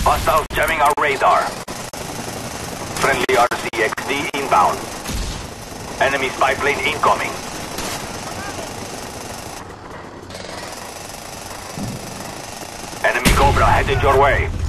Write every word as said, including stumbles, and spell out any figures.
Hostiles jamming our radar. Friendly R C X D inbound. Enemy spy plane incoming. Enemy Cobra headed your way.